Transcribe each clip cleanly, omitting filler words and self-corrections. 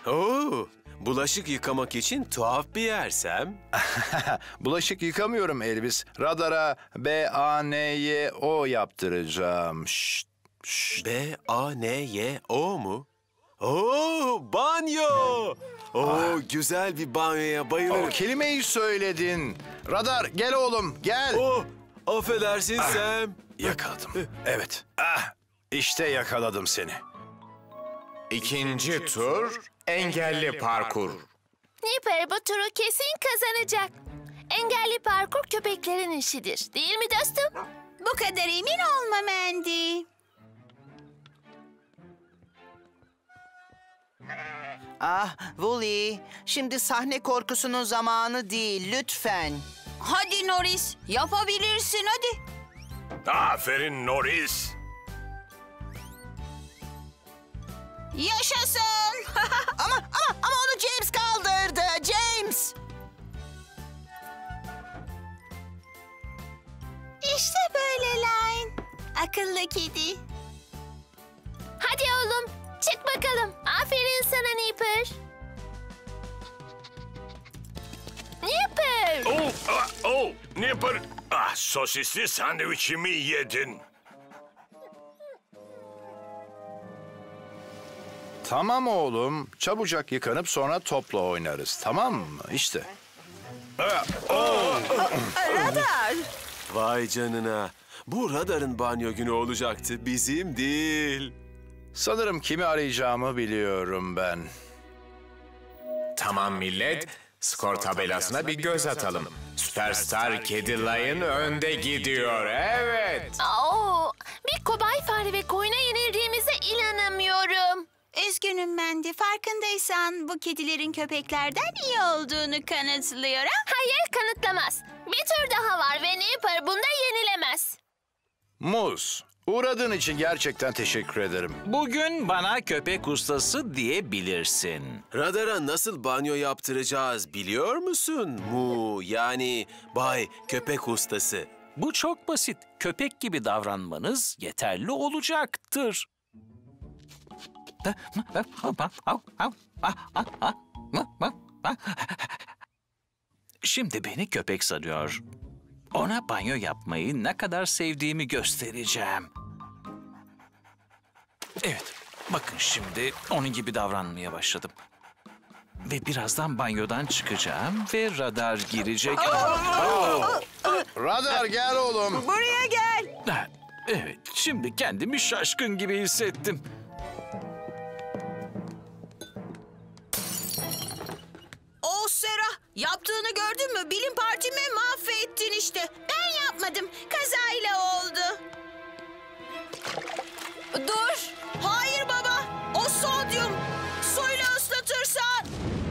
Oo, bulaşık yıkamak için tuhaf bir yersem. Bulaşık yıkamıyorum Elvis. Radara B-A-N-Y-O yaptıracağım. Şşt, şşt. B-A-N-Y-O mu? Oo, banyo! Oo, güzel bir banyoya bayılırım. O kelimeyi söyledin. Radar gel oğlum gel. Oh, affedersin Sam. Yakaladım. Evet. İşte yakaladım seni. İkinci tur engelli parkur. Nipper bu turu kesin kazanacak. Engelli parkur köpeklerin işidir. Değil mi dostum? Bu kadar emin olma Mandy. Ah Wooly, şimdi sahne korkusunun zamanı değil lütfen. Hadi Norris, yapabilirsin hadi. Aferin Norris. Yaşasın. Ama onu James kaldırdı. James! İşte böyle Line. Akıllı kedi. Hadi oğlum, çık bakalım. Aferin sana Nipper. Nipper! Nipper. Sosisli sandviçimi yedin. Tamam oğlum. Çabucak yıkanıp sonra topla oynarız. Tamam mı? İşte. Radar! Vay canına. Bu Radar'ın banyo günü olacaktı, bizim değil. Sanırım kimi arayacağımı biliyorum ben. Tamam millet, skor tabelasına bir göz atalım. Süperstar Kedi Lion önde gidiyor, evet. Oo, bir kobay fare ve koyuna yenildiğimize inanamıyorum. Üzgünüm Mandy. Farkındaysan bu kedilerin köpeklerden iyi olduğunu kanıtlıyor ha? Hayır, kanıtlamaz. Bir tür daha var ve Nipper bunda yenilemez. Muz, uğradığın için gerçekten teşekkür ederim. Bugün bana köpek ustası diyebilirsin. Radar'a nasıl banyo yaptıracağız biliyor musun? Yani Bay Köpek Ustası. Bu çok basit. Köpek gibi davranmanız yeterli olacaktır. Şimdi beni köpek sanıyor. Ona banyo yapmayı ne kadar sevdiğimi göstereceğim. Evet, bakın şimdi onun gibi davranmaya başladım. Ve birazdan banyodan çıkacağım ve radar girecek. Radar gel oğlum. Buraya gel. Evet, şimdi kendimi şaşkın gibi hissettim. Oh Serah, yaptığını gördün mü? Bilim partimi mahvettin işte. Ben yapmadım. Kazayla oldu. Dur. Hayır baba. O sodyum. Suyla ıslatırsan.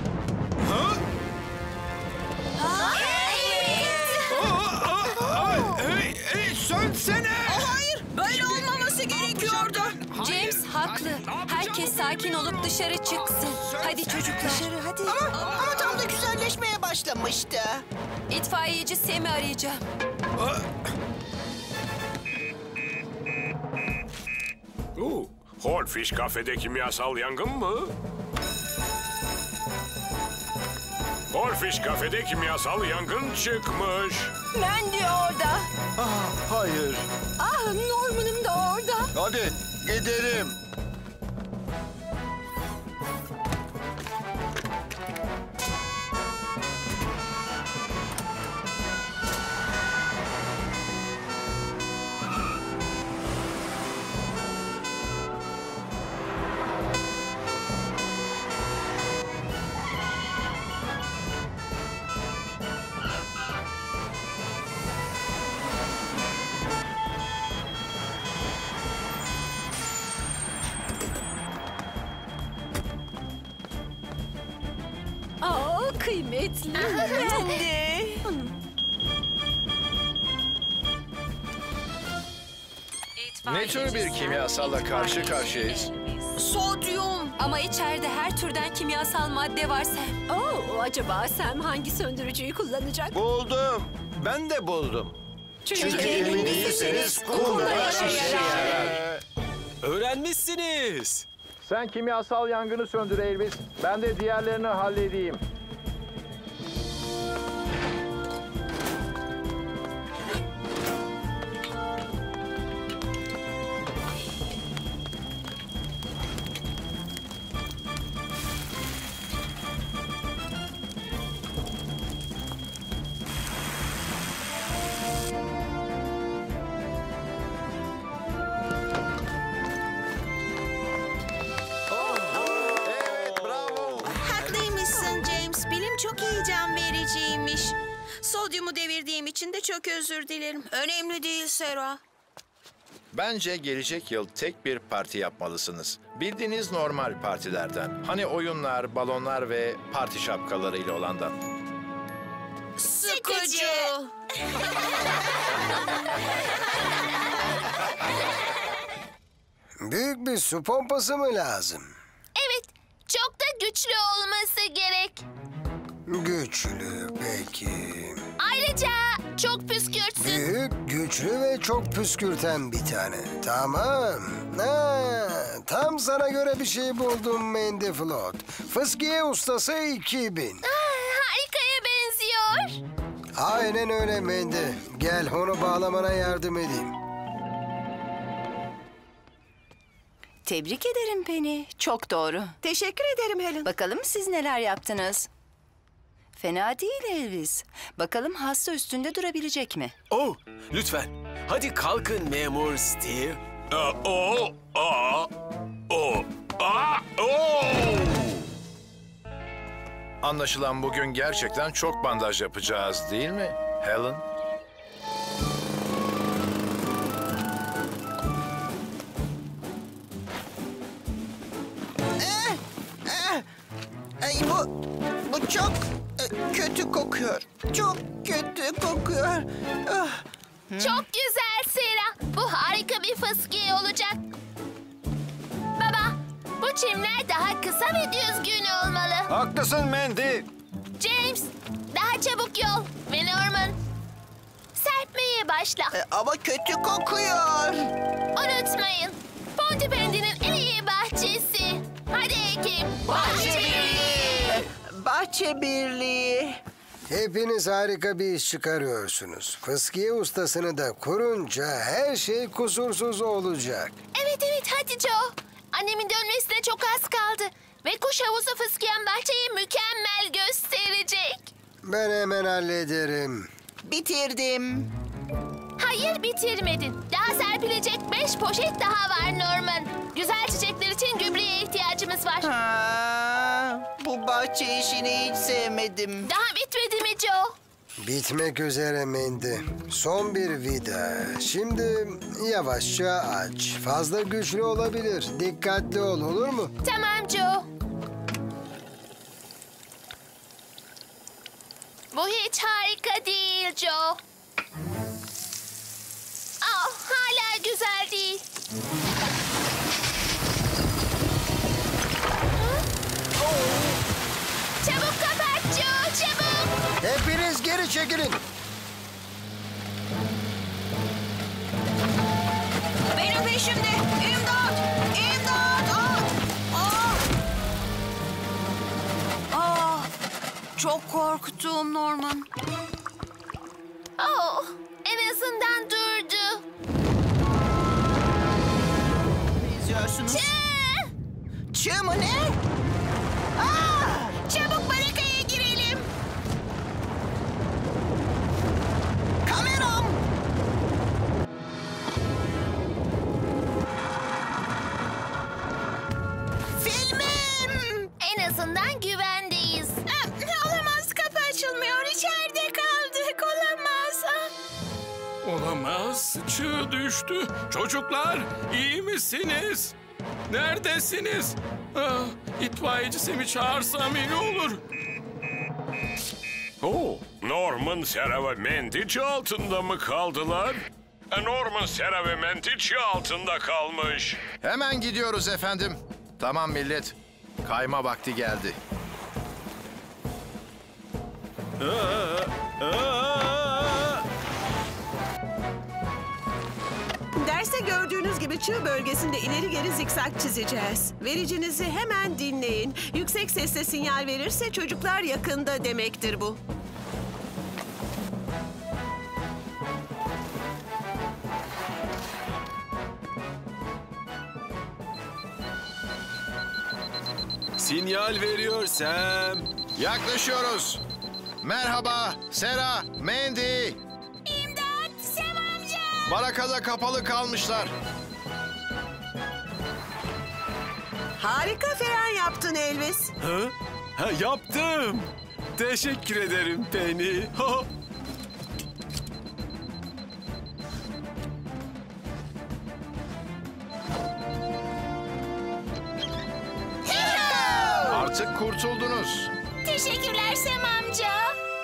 Hey, sönsene. Hayır. Böyle olmaması gerekiyordu. James haklı. Herkes sakin olup dışarı çıksın. Hadi çocuklar. Dışarı hadi. Ama tam da güzelleşmeye başlamıştı. İtfaiyeci Sam'i arayacağım. Horfish kafede kimyasal yangın mı? Horfish kafede kimyasal yangın çıkmış. Mandy orada. Hayır. Norman'ım da orada. Hadi gidelim. Kıymetli. Ne tür bir kimyasalla karşı karşıyayız? Sodyum. Ama içeride her türden kimyasal madde var Sam. Acaba Sam hangi söndürücüyü kullanacak? Buldum. Ben de buldum. Çünkü emin değilseniz kumda işe yarar. Öğrenmişsiniz. Sen kimyasal yangını söndür Elvis. Ben de diğerlerini halledeyim. Haklıymışsın James. Bilim çok heyecan vericiymiş. Sodyumu devirdiğim için de çok özür dilerim. Önemli değil Sera. Bence gelecek yıl tek bir parti yapmalısınız. Bildiğiniz normal partilerden. Hani oyunlar, balonlar ve parti şapkalarıyla olandan. Sıkıcı. Büyük bir su pompası mı lazım? Evet, çok da güçlü olması gerek. Güçlü peki. Ayrıca çok püskürtsün. Büyük, güçlü ve çok püskürten bir tane. Tamam. Tam sana göre bir şey buldum Mandy Flood. Fıskiye ustası 2000. Harikaya benziyor. Aynen öyle Mandy. Gel onu bağlamana yardım edeyim. Tebrik ederim Penny. Çok doğru. Teşekkür ederim Helen. Bakalım siz neler yaptınız? Fena değil Elvis. Bakalım hasta üstünde durabilecek mi? Oh, lütfen. Hadi kalkın memur Steve. Anlaşılan bugün gerçekten çok bandaj yapacağız değil mi Helen? Ay, bu çok kötü kokuyor. Çok kötü kokuyor. Ah. Çok güzel Sera. Bu harika bir fıskiye olacak. Baba, bu çimler daha kısa ve düzgün olmalı. Haklısın Mandy. James, daha çabuk yol. Ve Norman, serpmeye başla. Ama kötü kokuyor. Unutmayın, Pontypandy'nin en iyi bahçesi. Hadi ekip. Bahçe Birliği. Bahçe Birliği. Hepiniz harika bir iş çıkarıyorsunuz. Fıskiye ustasını da kurunca her şey kusursuz olacak. Evet hadi Joe. Annemin dönmesine çok az kaldı. Ve kuş havuzu fıskiyen bahçeyi mükemmel gösterecek. Ben hemen hallederim. Bitirdim. Hayır bitirmedin. Daha serpilecek 5 poşet daha var Norman. Güzel çiçekler için gübreye ihtiyacımız var. Bu bahçe işini hiç sevmedim. Daha bitmedi mi Joe? Bitmek üzere Mandy. Son bir vida. Şimdi yavaşça aç. Fazla güçlü olabilir. Dikkatli ol, olur mu? Tamam Joe. Bu hiç harika değil Joe. Hala güzel değil. Çabuk kapat Joe, çabuk. Hepiniz geri çekilin. Benim peşimde. İmdat! İmdat! Çok korktum Norman. En azından durdu. Ne izliyorsunuz? Çığ mı ne? Çabuk barakaya girelim. Kameram. Filmim. En azından güvendeyiz. Olamaz, kapı açılmıyor. İçeride kaldık. Olamaz. Olamaz. Çığ düştü. Çocuklar, iyi misiniz? Neredesiniz? İtfaiyeci Sam'i çağırsam iyi olur. Norman, Sarah ve Mandy çığ altında mı kaldılar? Norman, Sarah ve Mandy çığ altında kalmış. Hemen gidiyoruz efendim. Tamam millet. Kayma vakti geldi. Derse gördüğünüz gibi çığ bölgesinde ileri geri zikzak çizeceğiz. Vericinizi hemen dinleyin. Yüksek sesle sinyal verirse çocuklar yakında demektir bu. Sinyal veriyor Sam. Yaklaşıyoruz. Merhaba, Sera, Mandy. İmdat, Sam amca. Barakada kapalı kalmışlar. Harika fren yaptın Elvis. Ha, yaptım. Teşekkür ederim Penny. Artık kurtuldunuz. Teşekkürler Sam amca.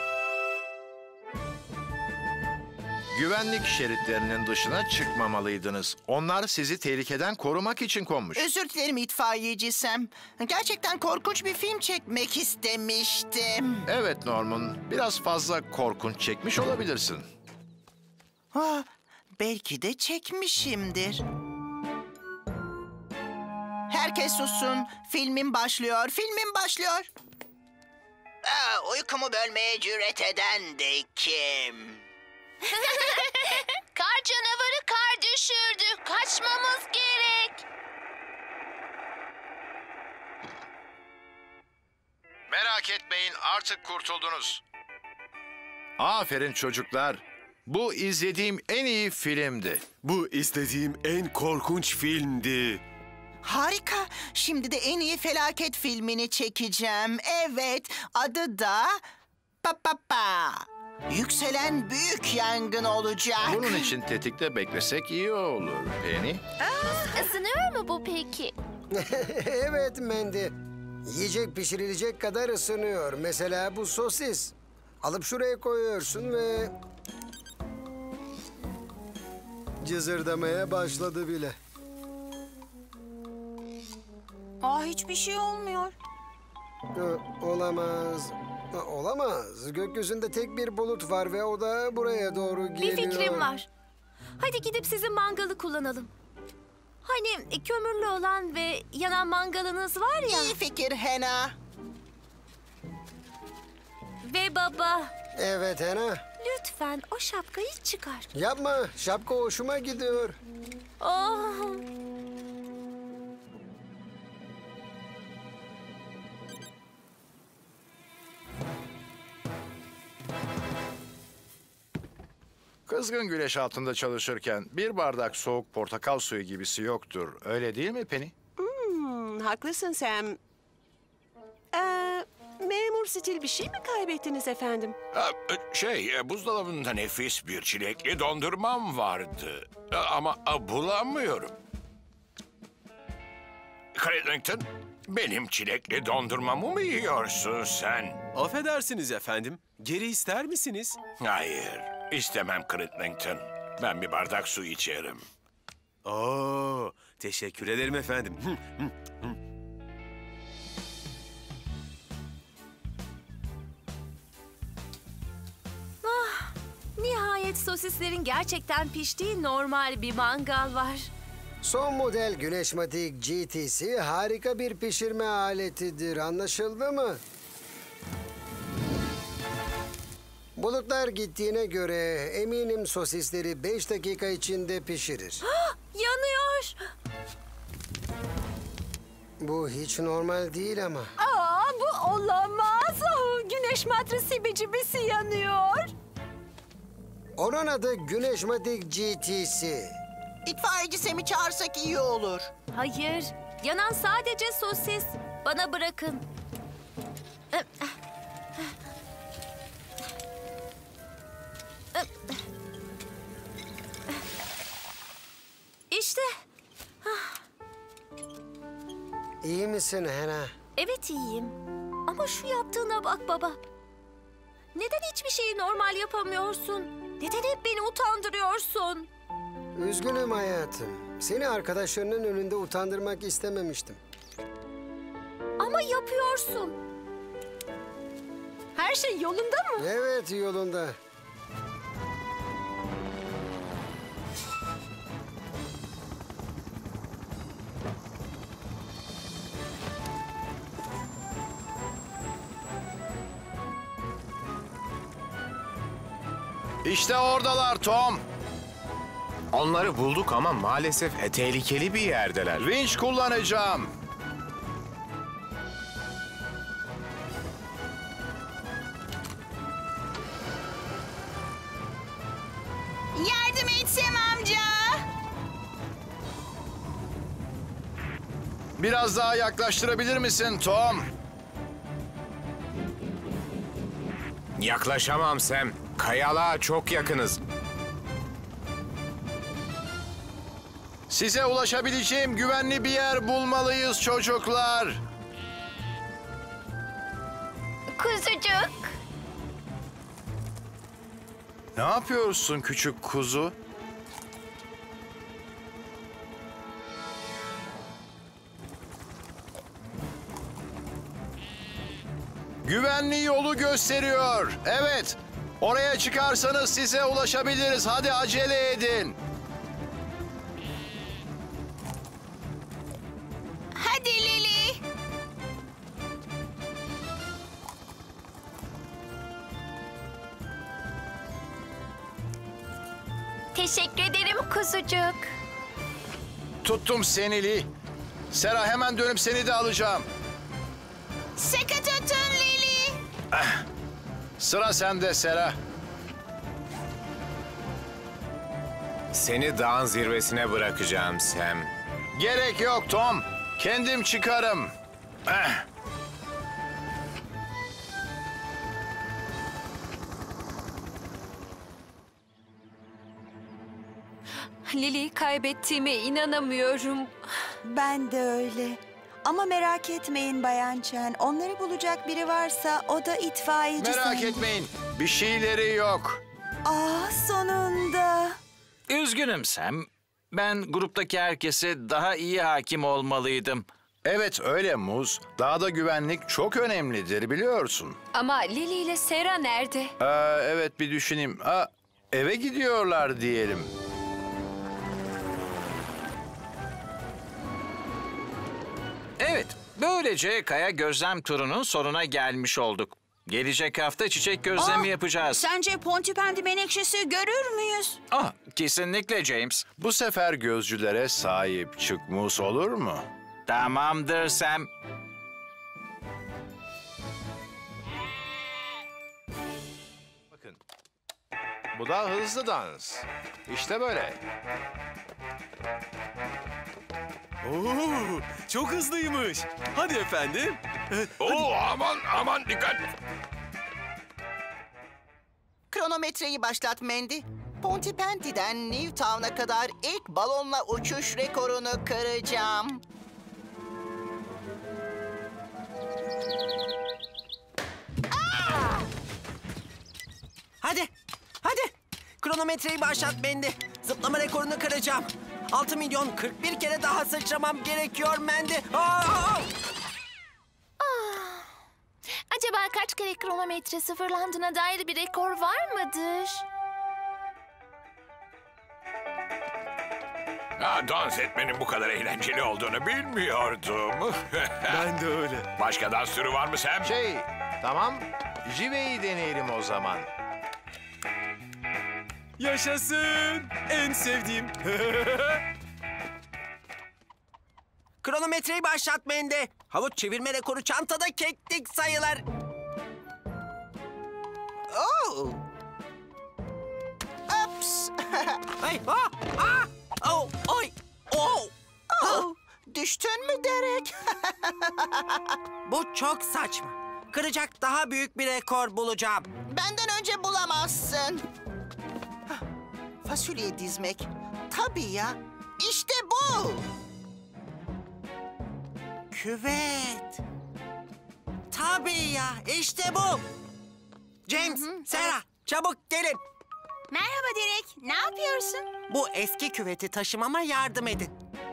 Güvenlik şeritlerinin dışına çıkmamalıydınız. Onlar sizi tehlikeden korumak için konmuş. Özür dilerim itfaiyeci Sam. Gerçekten korkunç bir film çekmek istemiştim. Evet Norman, biraz fazla korkunç çekmiş olabilirsin. Belki de çekmişimdir. Herkes sussun. Filmim başlıyor. Filmim başlıyor. Uykumu bölmeye cüret eden de kim? Kar canavarı kar düşürdü. Kaçmamız gerek. Merak etmeyin, artık kurtuldunuz. Aferin çocuklar. Bu izlediğim en iyi filmdi. Bu izlediğim en korkunç filmdi. Harika. Şimdi de en iyi felaket filmini çekeceğim. Evet, adı da Yükselen Büyük Yangın olacak. Bunun için tetikte beklesek iyi olur Penny. Isınıyor mu bu peki? Evet Mandy. Yiyecek pişirilecek kadar ısınıyor. Mesela bu sosis. Alıp şuraya koyuyorsun ve... cızırdamaya başladı bile. Hiçbir şey olmuyor. Olamaz. Olamaz. Gökyüzünde tek bir bulut var ve o da buraya doğru geliyor. Bir fikrim var. Hadi gidip sizin mangalı kullanalım. Hani kömürlü olan ve yanan mangalınız var ya. İyi fikir Hena. Ve baba. Evet Hena. Lütfen o şapkayı çıkar. Yapma. Şapka hoşuma gidiyor. Oh. Kızgın güneş altında çalışırken bir bardak soğuk portakal suyu gibisi yoktur. Öyle değil mi Penny? Haklısın Sam. Memur stil bir şey mi kaybettiniz efendim? Buzdolabında nefis bir çilekli dondurmam vardı. Ama bulamıyorum. Cridlington, benim çilekli dondurmamı mı yiyorsun sen? Affedersiniz efendim. Geri ister misiniz? Hayır, istemem Cridlington. Ben bir bardak su içerim. Teşekkür ederim efendim. Nihayet sosislerin gerçekten piştiği normal bir mangal var. Son model Güneşmatik GTC harika bir pişirme aletidir. Anlaşıldı mı? Bulutlar gittiğine göre eminim sosisleri 5 dakika içinde pişirir. Yanıyor. Bu hiç normal değil ama. Bu olamaz. Güneş matrisi bicibisi yanıyor. Onun adı Güneşmatik GTC. İtfaiyeci Sam'i çağırsak iyi olur. Hayır. Yanan sadece sosis. Bana bırakın. İşte. İyi misin Hena? Evet iyiyim. Ama şu yaptığına bak baba. Neden hiçbir şeyi normal yapamıyorsun? Neden hep beni utandırıyorsun? Üzgünüm hayatım. Seni arkadaşlarının önünde utandırmak istememiştim. Ama yapıyorsun. Her şey yolunda mı? Evet, yolunda. İşte oradalar Tom. Onları bulduk ama maalesef tehlikeli bir yerdeler. Vinç kullanacağım. Yardım etsem amca. Biraz daha yaklaştırabilir misin Tom? Yaklaşamam Sam. Kayalığa çok yakınız. Size ulaşabileceğim güvenli bir yer bulmalıyız çocuklar. Kuzucuk. Ne yapıyorsun küçük kuzu? Güvenli yolu gösteriyor. Evet. Oraya çıkarsanız size ulaşabiliriz. Hadi acele edin. Hadi Lili. Teşekkür ederim kuzucuk. Tuttum seni Lee. Sera hemen dönüp seni de alacağım. Sıkı tutun Lili. Sıra sende Sera. Seni dağın zirvesine bırakacağım Sam. Gerek yok Tom. Kendim çıkarım. Lili'yi kaybettiğime inanamıyorum. Ben de öyle. Ama merak etmeyin Bayan Chen. Onları bulacak biri varsa o da itfaiyeci Merak sayılır. etmeyin. Bir şeyleri yok. Sonunda. Üzgünüm Sam. Ben gruptaki herkese daha iyi hakim olmalıydım. Evet öyle Muz. Dağda güvenlik çok önemlidir biliyorsun. Ama Lili ile Sera nerede? Evet bir düşüneyim. Eve gidiyorlar diyelim. Evet, böylece kaya gözlem turunun sonuna gelmiş olduk. Gelecek hafta çiçek gözlemi yapacağız. Sence Pontipendi menekşesi görür müyüz? Kesinlikle James. Bu sefer gözcülere sahip çık Muz, olur mu? Tamamdır Sam. Bakın. Bu da hızlı dans. İşte böyle. Oo, çok hızlıymış. Hadi efendim. Oo, aman dikkat. Kronometreyi başlat Mandy. Pontypandy'den Newtown'a kadar ilk balonla uçuş rekorunu kıracağım. Hadi. Kronometreyi başlat Mandy. Zıplama rekorunu kıracağım. 6 milyon 41 kere daha sıçramam gerekiyor Mandy. Acaba kaç kere kronometre sıfırlandığına dair bir rekor var mıdır? Dans etmenin bu kadar eğlenceli olduğunu bilmiyordum. Ben de öyle. Başka dans türü var mı Sam? Tamam. Jive'yi deneyelim o zaman. Yaşasın. En sevdiğim. Kronometreyi başlat Mandy. Havuç çevirme rekoru çantada keklik sayılır. Ups. Ay, oy, Düştün mü Derek? Bu çok saçma. Kıracak daha büyük bir rekor bulacağım. Benden önce bulamazsın. Fasulye dizmek. Tabii ya. İşte bu. Küvet. Tabii ya, işte bu. James, Sarah, çabuk gelin. Merhaba Derek. Ne yapıyorsun? Bu eski küveti taşımama yardım edin.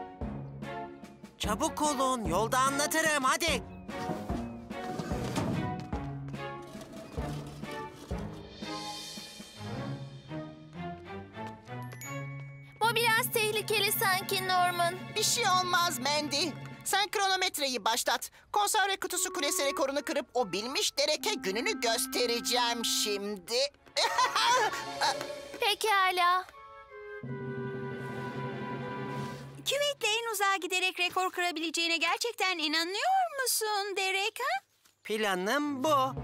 Çabuk olun, yolda anlatırım, hadi. Bu biraz tehlikeli sanki Norman. Bir şey olmaz Mandy. Sen kronometreyi başlat. Konserve kutusu kulesi rekorunu kırıp o bilmiş Derek'e gününü göstereceğim şimdi. Pekala. Küvetle en uzağa giderek rekor kırabileceğine gerçekten inanıyor musun Derek? Ha? Planım bu.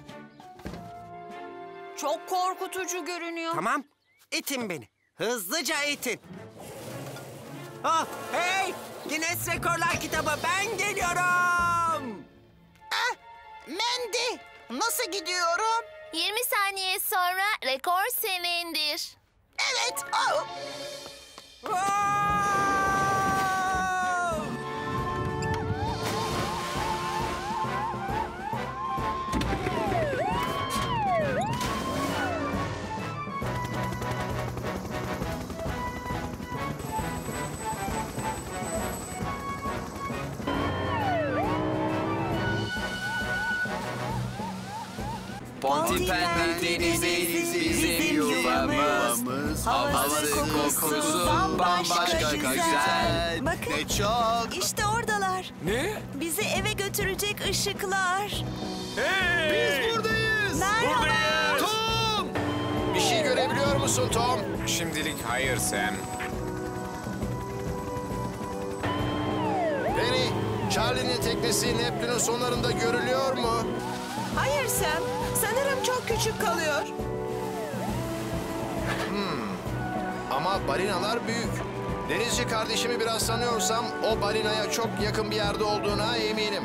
Çok korkutucu görünüyor. Tamam. İtin beni. Hızlıca itin. Ah, hey! Guinness Rekorlar kitabı, ben geliyorum. Mandy, nasıl gidiyorum? 20 saniye sonra rekor senindir. Evet. Pontipendi denizi bizim yuvamız. Havası kokusu bambaşka güzel. Bakın. Ne çok. İşte oradalar. Ne? Bizi eve götürecek ışıklar. Hey! Biz buradayız. Merhaba. Tom! Bir şey görebiliyor musun Tom? Şimdilik hayır Sam. Penny, Charlie'nin teknesi Neptün'ün sonlarında görülüyor mu? Hayır Sam. Sanırım çok küçük kalıyor. Ama balinalar büyük. Denizci kardeşimi biraz sanıyorsam o balinaya çok yakın bir yerde olduğuna eminim.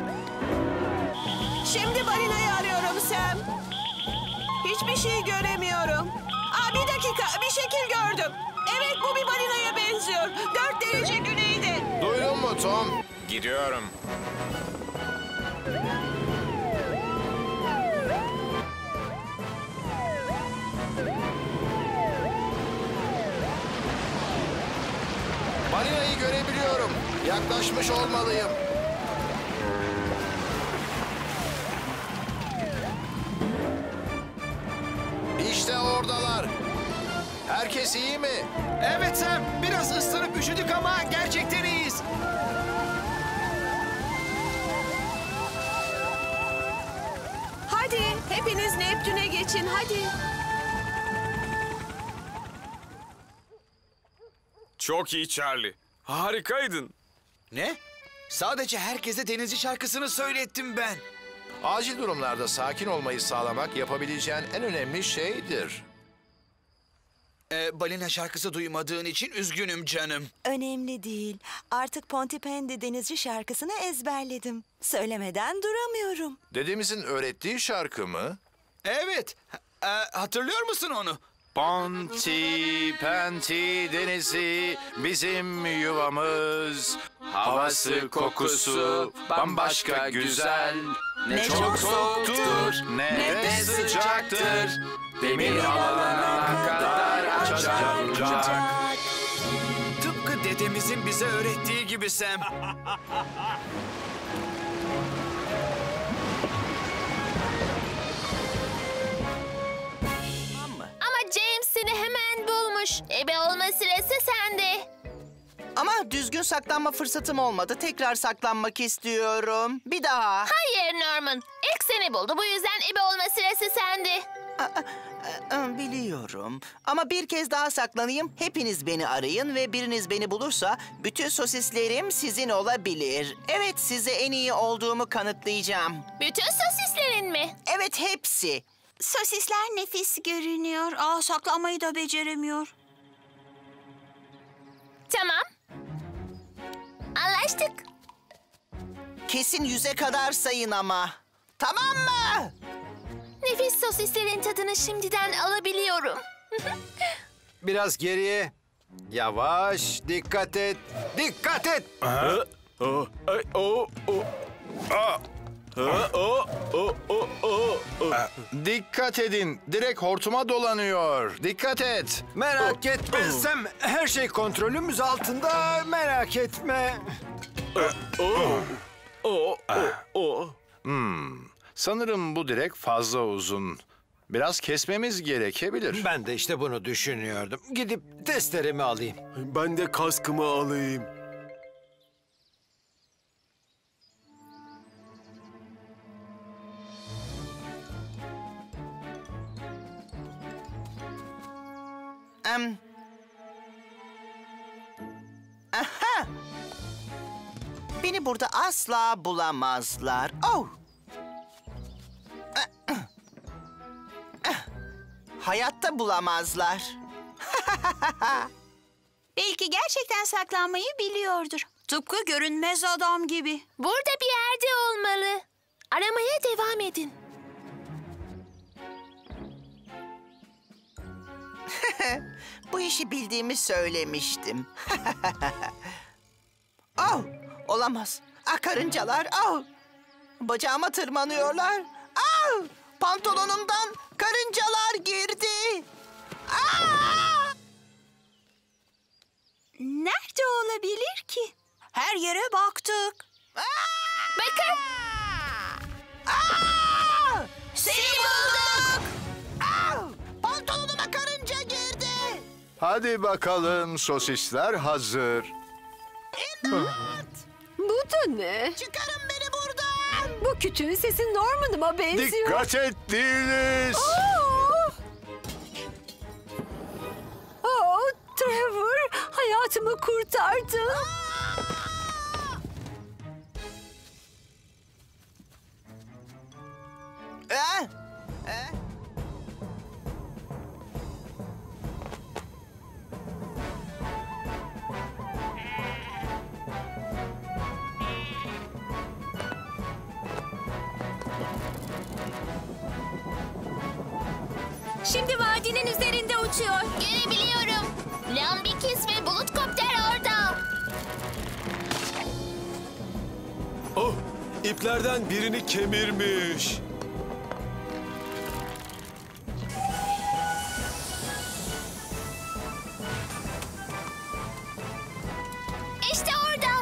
Şimdi balinayı arıyorum Sam. Hiçbir şey göremiyorum. Bir dakika, bir şekil gördüm. Evet, bu bir balinaya benziyor. 4 derece güneyde. Duydun mu Tom? Gidiyorum. Balinayı görebiliyorum. Yaklaşmış olmalıyım. İşte oradalar. Herkes iyi mi? Evet Sam, biraz ıslanıp üşüdük ama gerçekten iyiyiz. Hadi, hepiniz Neptün'e geçin, hadi. Çok iyi Charlie. Harikaydın. Ne? Sadece herkese denizci şarkısını söylettim ben. Acil durumlarda sakin olmayı sağlamak yapabileceğin en önemli şeydir. Balina şarkısı duymadığın için üzgünüm canım. Önemli değil. Artık Pontipendi denizci şarkısını ezberledim. Söylemeden duramıyorum. Dedemizin öğrettiği şarkı mı? Evet. Hatırlıyor musun onu? Pontipendi denizi bizim yuvamız. Havası kokusu bambaşka güzel. Ne çok soğuktur ne de sıcaktır. Demir alana kadar açacak. Tıpkı dedemizin bize öğrettiği gibi Sam. Ama James seni hemen bulmuş. Ebe olma sırası sende. Ama düzgün saklanma fırsatım olmadı. Tekrar saklanmak istiyorum. Bir daha. Hayır Norman. İlk seni buldu. Bu yüzden ebe olma sırası sende. Biliyorum. Ama bir kez daha saklanayım. Hepiniz beni arayın ve biriniz beni bulursa bütün sosislerim sizin olabilir. Evet, size en iyi olduğumu kanıtlayacağım. Bütün sosislerin mi? Evet, hepsi. Sosisler nefis görünüyor. Saklanmayı da beceremiyor. Tamam. Anlaştık. Kesin 100'e kadar sayın ama. Tamam mı? Nefis sosislerin tadını şimdiden alabiliyorum. Biraz geriye. Yavaş, dikkat et. Dikkat et. Dikkat edin. Direkt hortuma dolanıyor. Dikkat et. Merak etme Sam. Her şey kontrolümüz altında. Merak etme. Sanırım bu direk fazla uzun. Biraz kesmemiz gerekebilir. Ben de işte bunu düşünüyordum. Gidip testeremi alayım. Ben de kaskımı alayım. Aha! Beni burada asla bulamazlar. Oh! Hayatta bulamazlar. Belki gerçekten saklanmayı biliyordur. Tıpkı görünmez adam gibi. Burada bir yerde olmalı. Aramaya devam edin. Bu işi bildiğimi söylemiştim. Oh! Olamaz. Karıncalar. Oh! Bacağıma tırmanıyorlar. Oh! Pantolonumdan karıncalar girdi. Nerede olabilir ki? Her yere baktık. Bakın. Seni bulduk. Pantolonuma karınca girdi. Hadi bakalım, sosisler hazır. Bu da ne? Çıkarın beni buradan. Bu kütüğün sesi Norman'ıma benziyor. Dikkat et Deniz. Oh, Trevor, hayatımı kurtardın. Şimdi vadinin üzerinde uçuyor. Görebiliyorum. Lambikis ve Bulutkopter orada. Oh, iplerden birini kemirmiş. İşte orada.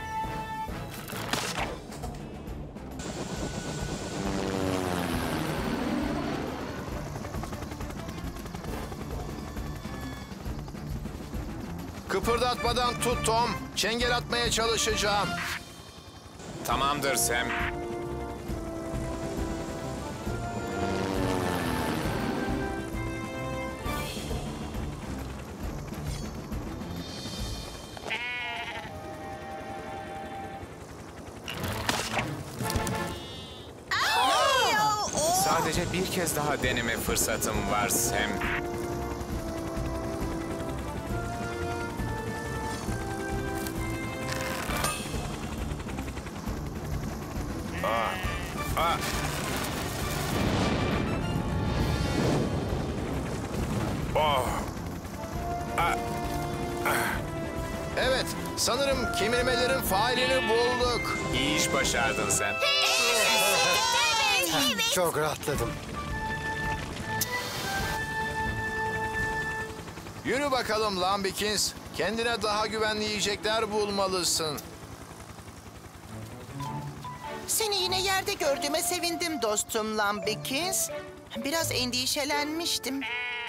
Kıpırdatmadan tut Tom. Çengel atmaya çalışacağım. Tamamdır Sam. Sadece bir kez daha deneme fırsatım var Sam. Evet, sanırım kemirmelerin failini bulduk. İyi iş başardın sen. Çok rahatladım. Yürü bakalım Lambikins. Kendine daha güvenli yiyecekler bulmalısın. Seni yine yerde gördüğüme sevindim dostum Lambikins. Biraz endişelenmiştim.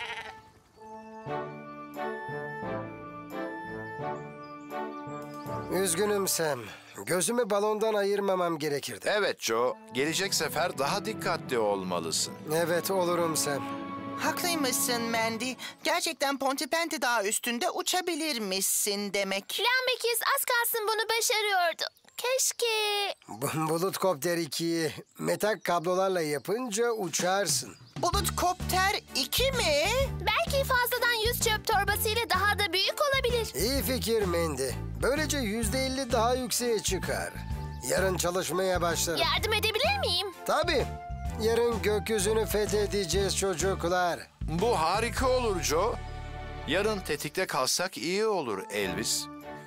Üzgünüm Sam. Gözümü balondan ayırmamam gerekirdi. Evet Joe, gelecek sefer daha dikkatli olmalısın. Evet, olurum Sam. Haklıymışsın Mandy. Gerçekten Pontypandy Dağı üstünde uçabilirmişsin demek. Lambikis az kalsın bunu başarıyordu. Keşke... Bulutkopter 2'yi metak kablolarla yapınca uçarsın. Bulutkopter 2 mi? Belki fazladan 100 çöp torbasıyla daha da büyük olabilir. İyi fikir Mandy. Böylece %50 daha yükseğe çıkar. Yarın çalışmaya başlarım. Yardım edebilir miyim? Tabii. Yarın gökyüzünü fethedeceğiz çocuklar. Bu harika olur Joe. Yarın tetikte kalsak iyi olur Elvis.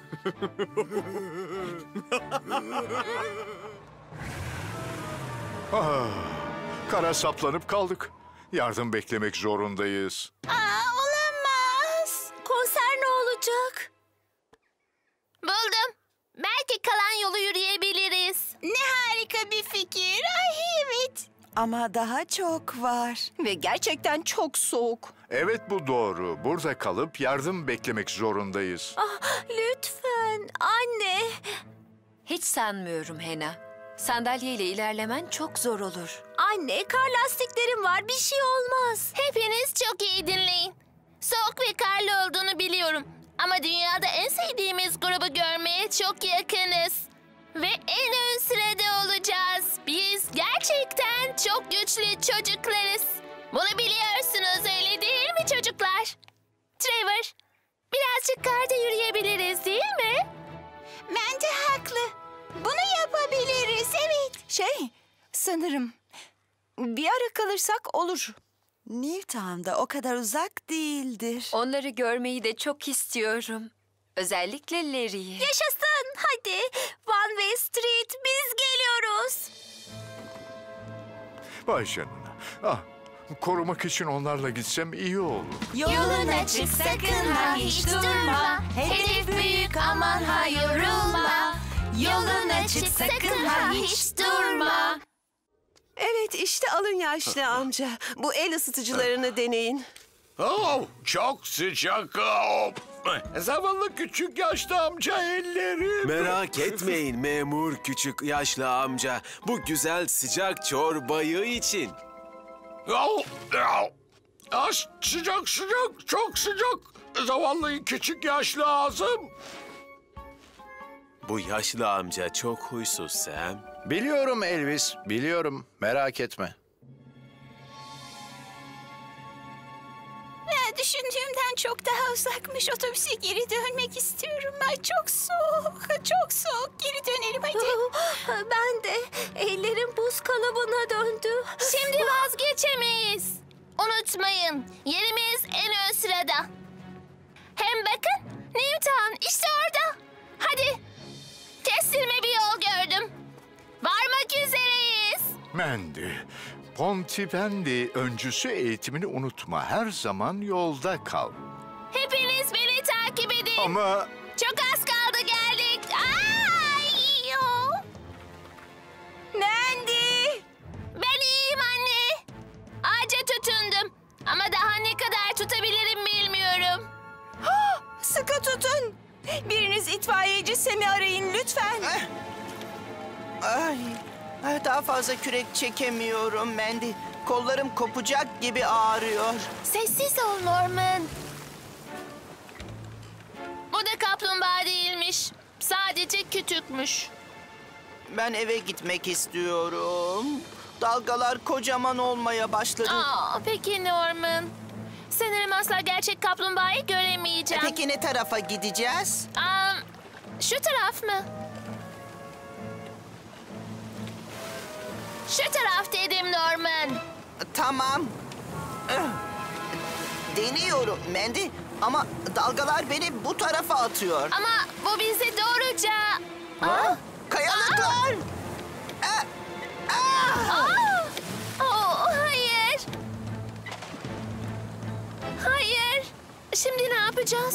Kara saplanıp kaldık. Yardım beklemek zorundayız. Olamaz. Konser ne olacak? Buldum. Belki kalan yolu yürüyebiliriz. Ne harika bir fikir. Ay evet. Ama daha çok var. Ve gerçekten çok soğuk. Evet, bu doğru. Burada kalıp yardım beklemek zorundayız. Lütfen anne. Hiç sanmıyorum Hena. Sandalyeyle ilerlemen çok zor olur. Anne, kar lastiklerim var, bir şey olmaz. Hepiniz çok iyi dinleyin. Soğuk ve karlı olduğunu biliyorum. Ama dünyada en sevdiğimiz grubu görmeye çok yakınız. Ve en ön sırada olacağız. Biz gerçekten çok güçlü çocuklarız. Bunu biliyorsunuz, öyle değil mi çocuklar? Trevor, birazcık karda yürüyebiliriz değil mi? Bence haklı. Bunu yapabiliriz, evet. Sanırım bir ara kalırsak olur. Newtown'da o kadar uzak değildir. Onları görmeyi de çok istiyorum. Özellikle Larry'i. Yaşasın, hadi. One Way Street, biz geliyoruz. Vay canına. Ah, korumak için onlarla gitsem iyi olur. Yolun açık, sakın ha hiç durma. Hedef büyük, aman ha yorulma. Yolun açık, sakın ha hiç durma. Evet, işte alın yaşlı amca. Bu el ısıtıcılarını deneyin. Oh, çok sıcak. Oh. Zavallı küçük yaşlı amca ellerim. Merak etmeyin memur küçük yaşlı amca. Bu güzel sıcak çorbayı için. Oh, oh. Ah, sıcak, çok sıcak. Zavallı küçük yaşlı ağzım. Bu yaşlı amca çok huysuz Sam. Biliyorum Elvis, biliyorum. Merak etme. Düşündüğümden çok daha uzakmış. Otobüse geri dönmek istiyorum. Ay, çok soğuk, çok soğuk. Geri dönelim hadi. Ben de. Ellerim buz kalıbına döndü. Şimdi vazgeçemeyiz. Unutmayın, yerimiz en ön sırada. Hem bakın, Newton işte orada. Hadi, kestirme bir yol gördüm. Varmak üzereyiz. Mandy, Pontypandy öncüsü eğitimini unutma. Her zaman yolda kal. Hepiniz beni takip edin. Ama... Çok az kaldı, geldik. Ay! Yo. Mandy! Ben iyiyim anne. Ağaca tutundum. Ama daha ne kadar tutabilirim bilmiyorum. Sıkı tutun. Biriniz itfaiyeci Sam'i arayın lütfen. Daha fazla kürek çekemiyorum Mandy. Kollarım kopacak gibi ağrıyor. Sessiz ol Norman. Bu da kaplumbağa değilmiş. Sadece kütükmüş. Ben eve gitmek istiyorum. Dalgalar kocaman olmaya başladı. Peki Norman. Sanırım asla gerçek kaplumbağayı göremeyeceğim. Peki ne tarafa gideceğiz? Şu taraf mı? Şu taraf dedim Norman. Tamam. Deniyorum Mandy ama dalgalar beni bu tarafa atıyor. Ama bu bizi doğruca... Kayalıklar! Hayır. Hayır. Şimdi ne yapacağız?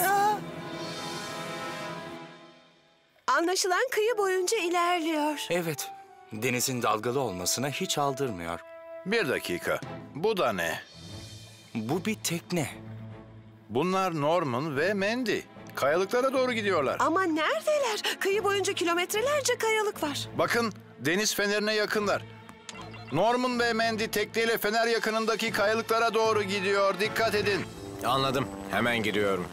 Anlaşılan kıyı boyunca ilerliyor. Evet, denizin dalgalı olmasına hiç aldırmıyor. Bir dakika, bu da ne? Bu bir tekne. Bunlar Norman ve Mandy. Kayalıklara doğru gidiyorlar. Ama neredeler? Kıyı boyunca kilometrelerce kayalık var. Bakın, deniz fenerine yakınlar. Norman ve Mandy tekneyle fener yakınındaki kayalıklara doğru gidiyor. Dikkat edin. Anladım. Hemen gidiyorum.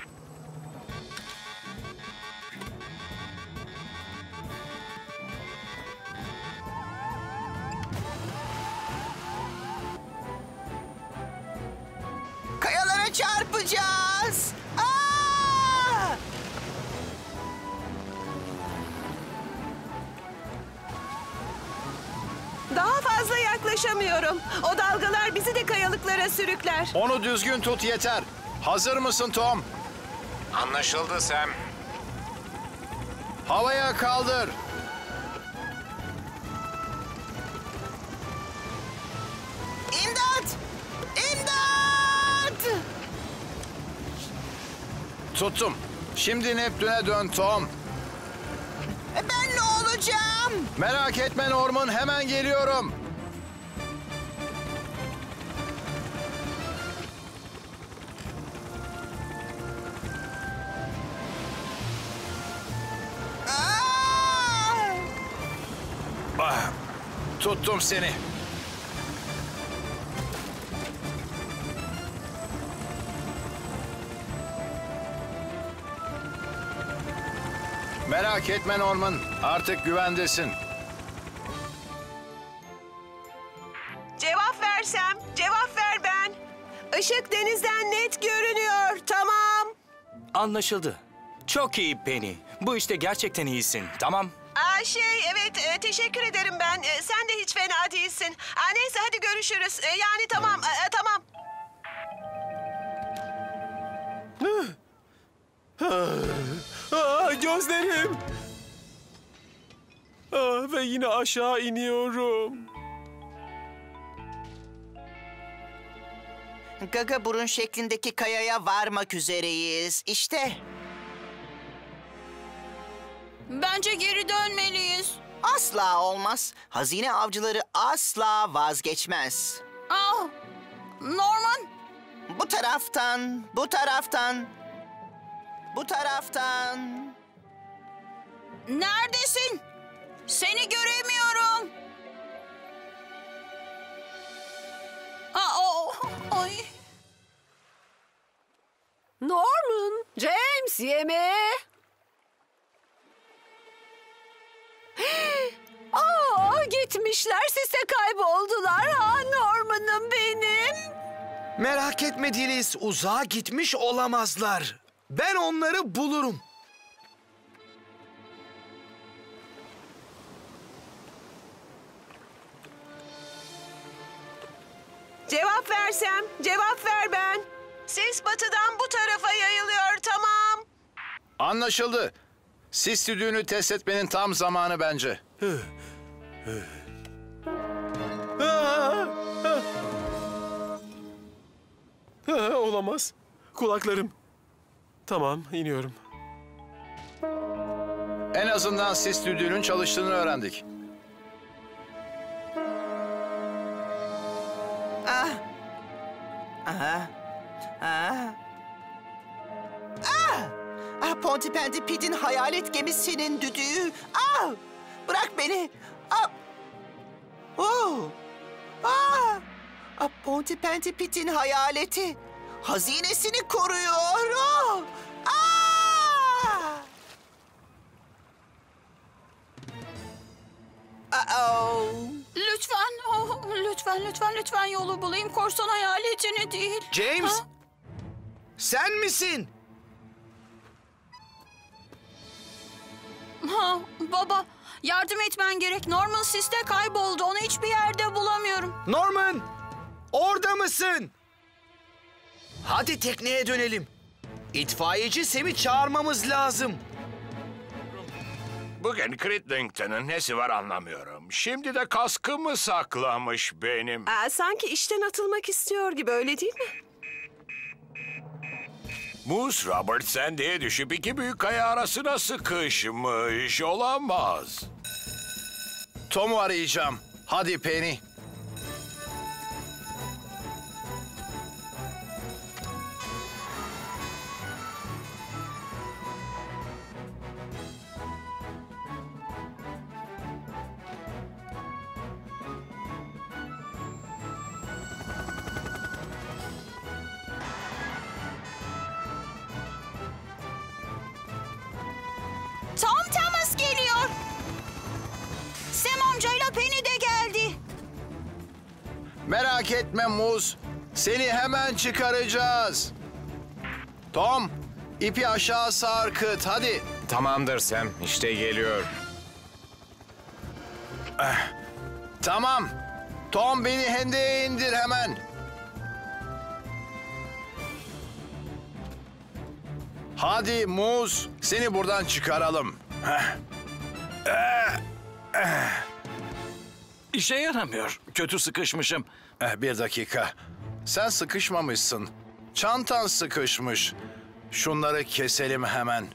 Kayalara çarpacağız. Daha fazla yaklaşamıyorum. O dalgalar bizi de kayalıklara sürükler. Onu düzgün tut yeter. Hazır mısın Tom? Anlaşıldı Sam. Havaya kaldır. İmdat! İmdat! Tuttum. Şimdi Neptün'e dön Tom. Ben ne olacağım? Merak etme Norman, hemen geliyorum. Tuttum seni. Merak etme Norman, artık güvendesin. Cevap versem, cevap ver ben. Işık denizden net görünüyor, tamam. Anlaşıldı. Çok iyi Penny. Bu işte gerçekten iyisin, tamam? Evet, teşekkür ederim ben. Sen de hiç fena değilsin. Neyse, hadi görüşürüz. Yani tamam, tamam. Gözlerim. Ve yine aşağı iniyorum. Gaga burun şeklindeki kayaya varmak üzereyiz. İşte. Bence geri dönmeliyiz. Asla olmaz. Hazine avcıları asla vazgeçmez. Norman. Bu taraftan, bu taraftan, bu taraftan. Neredesin? Seni göremiyorum. Ay. Norman, James yemeğe. Gitmişler, sise kayboldular. Norman'ım benim. Merak etme Dilis, uzağa gitmiş olamazlar. Ben onları bulurum. Cevap versem, cevap ver ben. Ses batıdan bu tarafa yayılıyor, tamam. Anlaşıldı. Sis düdüğünü test etmenin tam zamanı bence. Olamaz. Kulaklarım. Tamam, iniyorum. En azından sis düdüğünün çalıştığını öğrendik. Pontypandy Pit'in hayalet gemisinin düdüğü. Bırak beni. Pontypandy Pit'in hayaleti. Hazinesini koruyor. Lütfen yolu bulayım. Korsan hayaletini değil. James, sen misin? Baba, yardım etmen gerek. Norman siste kayboldu. Onu hiçbir yerde bulamıyorum. Norman, orada mısın? Hadi tekneye dönelim. İtfaiyeci Sam'i çağırmamız lazım. Bugün Cridlington'ın nesi var anlamıyorum. Şimdi de kaskımı saklamış benim. Sanki işten atılmak istiyor gibi, öyle değil mi? Moose Robert Sandy'ye düşüp iki büyük kaya arasına sıkışmış. Olamaz. Tom'u arayacağım. Hadi Penny. Tom Thomas geliyor. Sam amcayla Penny de geldi. Merak etme Muz. Seni hemen çıkaracağız. Tom, ipi aşağı sarkıt. Hadi. Tamamdır Sam. İşte geliyor. Tamam. Tom, beni hendeye indir hemen. Hadi Muz, seni buradan çıkaralım. İşe yaramıyor. Kötü sıkışmışım. Bir dakika. Sen sıkışmamışsın. Çantan sıkışmış. Şunları keselim hemen.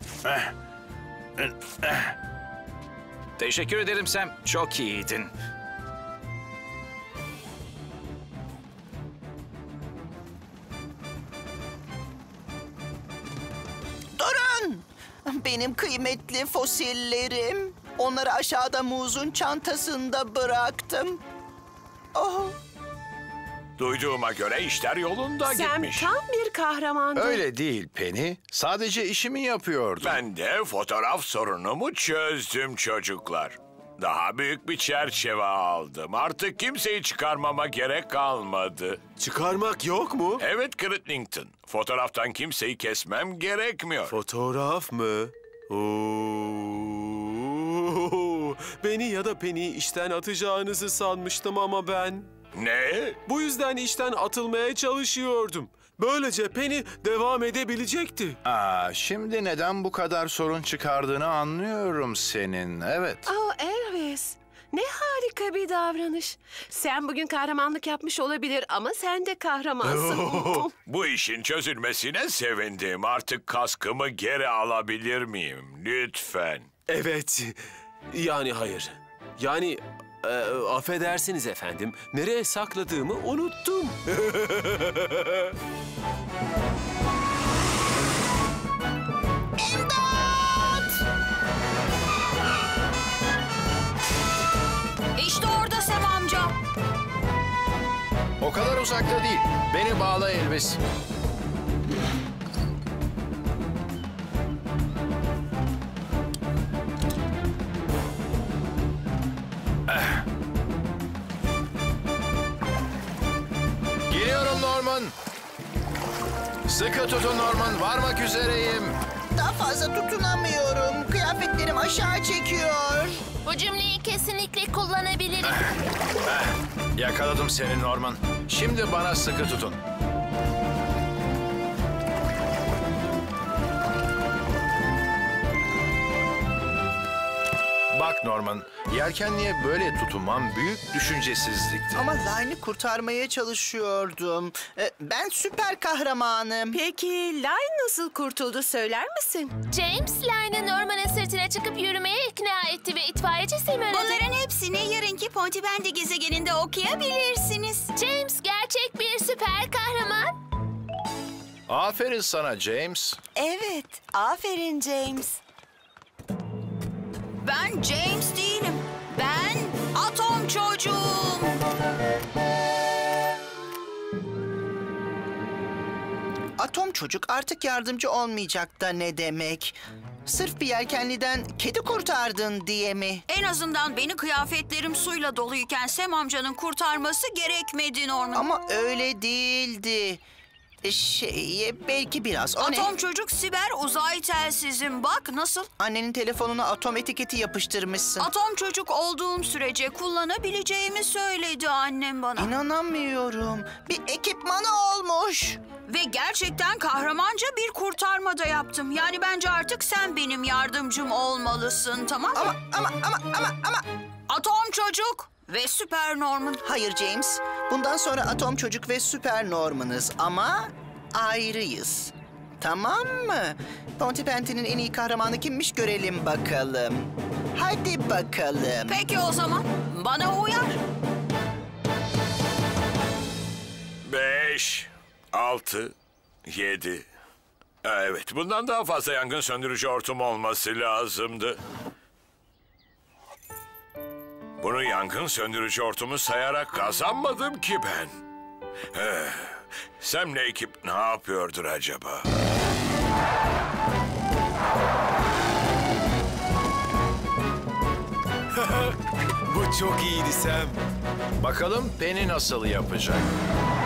Teşekkür ederim Sam. Çok iyiydin. Durun! Benim kıymetli fosillerim. Onları aşağıda Muz'un çantasında bıraktım. Duyduğuma göre işler yolunda Sam gitmiş. tam bir kahramandı. Öyle değil Penny. Sadece işimi yapıyordum. Ben de fotoğraf sorunumu çözdüm çocuklar. Daha büyük bir çerçeve aldım. Artık kimseyi çıkarmama gerek kalmadı. Çıkarmak yok mu? Evet Crittenden. Fotoğraftan kimseyi kesmem gerekmiyor. Fotoğraf mı? Beni ya da Penny'i işten atacağınızı sanmıştım ama ben... Ne? Bu yüzden işten atılmaya çalışıyordum. Böylece Penny devam edebilecekti. Şimdi neden bu kadar sorun çıkardığını anlıyorum senin. Evet. Oh Elvis, ne harika bir davranış. Sen bugün kahramanlık yapmış olabilir ama sen de kahramansın. Bu işin çözülmesine sevindim. Artık kaskımı geri alabilir miyim? Lütfen. Evet. Yani hayır. Yani affedersiniz efendim. Nereye sakladığımı unuttum. İşte orada Sam amca. O kadar uzakta değil. Beni bağla Elvis. Geliyorum Norman. Sıkı tutun Norman. Varmak üzereyim. Daha fazla tutunamıyorum. Kıyafetlerim aşağı çekiyor. Bu cümleyi kesinlikle kullanabilirim. Yakaladım seni Norman. Şimdi bana sıkı tutun. Bak Norman, yelkenliğe böyle tutunmam büyük düşüncesizlikti. Ama Line'ı kurtarmaya çalışıyordum. Ben süper kahramanım. Peki Line nasıl kurtuldu söyler misin? James, Line'ı Norman'ın sırtına çıkıp yürümeye ikna etti ve itfaiyeci Sam aradı. Bunların hepsini yarınki Pontypandy gezegeninde okuyabilirsiniz. James gerçek bir süper kahraman. Aferin sana James. Evet, aferin James. Ben James değilim. Ben Atom Çocuğum. Atom çocuk artık yardımcı olmayacak da ne demek? Sırf bir yelkenliden kedi kurtardın diye mi? En azından beni kıyafetlerim suyla doluyken Sam amcanın kurtarması gerekmedi Norman. Ama öyle değildi. Belki biraz. O Atom ne? Çocuk siber uzay telsizim. Bak nasıl? Annenin telefonuna atom etiketi yapıştırmışsın. Atom Çocuk olduğum sürece kullanabileceğimi söyledi annem bana. İnanamıyorum. Bir ekipmanı olmuş. Ve gerçekten kahramanca bir kurtarma da yaptım. Yani bence artık sen benim yardımcım olmalısın, tamam mı? Ama. Atom Çocuk ve Süper Norman. Hayır James. Bundan sonra Atom Çocuk ve Süper Norman'ız ama ayrıyız. Tamam mı? Pontypandy'nin en iyi kahramanı kimmiş görelim bakalım. Hadi bakalım. Peki o zaman. Bana uyar. 5, 6, 7. Evet, bundan daha fazla yangın söndürücü hortum olması lazımdı. Bunu yangın söndürücü hortumu sayarak kazanmadım ki ben. Sam'le ekip ne yapıyordur acaba? Bu çok iyiydi Sam. Bakalım Penny nasıl yapacak?